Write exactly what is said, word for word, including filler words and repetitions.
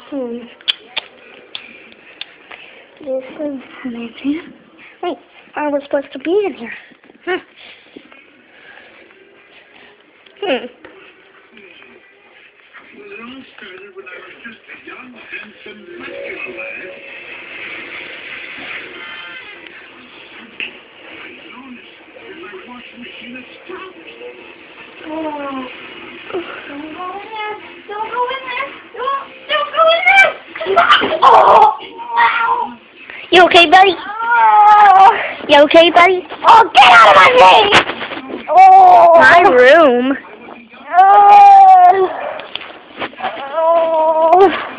Hmm. This is amazing. Wait, I was supposed to be in here. Huh. Hmm. Well, it all started when I was just a young, handsome, muscular lad. I noticed that my washing machine had stopped. Oh. Don't go in there. Don't go in there. Don't, don't go in there. Oh. Wow. You okay, buddy? Oh. You okay, buddy? Oh, get out of my face. Oh. My room. Oh. Oh.